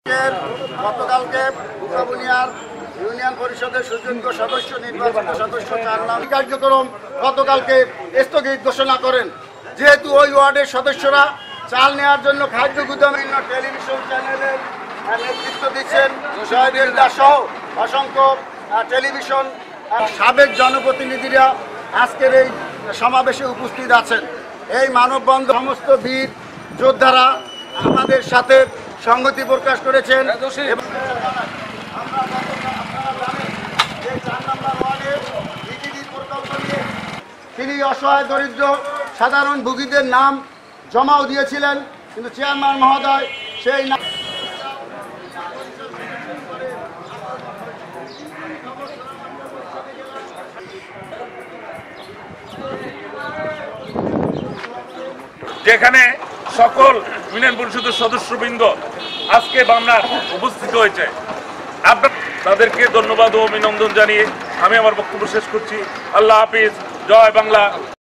গতকালকে বুকাবুনিয়ার ইউনিয়ন পরিষদের সুযোগ্য সদস্য নির্বাচিত সদস্য 4 নাম কার্যক্রম গতকালকে স্থগিত ঘোষণা করেন। যেহেতু ওই ওয়ার্ডের সদস্যরা চাল নেওয়ার জন্য খাদ্য গুদাম টেলিভিশন চ্যানেলের নেতৃত্ব দিচ্ছেন শহীদুল সহ অসংখ্য টেলিভিশন সাবেক জনপ্রতিনিধিরা আজকের এই সমাবেশে উপস্থিত আছেন। এই মানববন্ধন সমস্ত বীর যোদ্ধারা আমাদের সাথে সংহতি প্রকাশ করেছেন। তিনি অসহায় দরিদ্র সাধারণ ভোগীদের নাম জমাও দিয়েছিলেন, কিন্তু চেয়ারম্যান মহোদয় সেই নাম যেখানে সকল ইউনিয়ন পরিষদের সদস্যবৃন্দ আজকে বাংলা উপস্থিত হয়েছে, আপনার তাদেরকে ধন্যবাদ ও অভিনন্দন জানিয়ে আমি আমার বক্তব্য শেষ করছি। আল্লাহ হাফিজ, জয় বাংলা।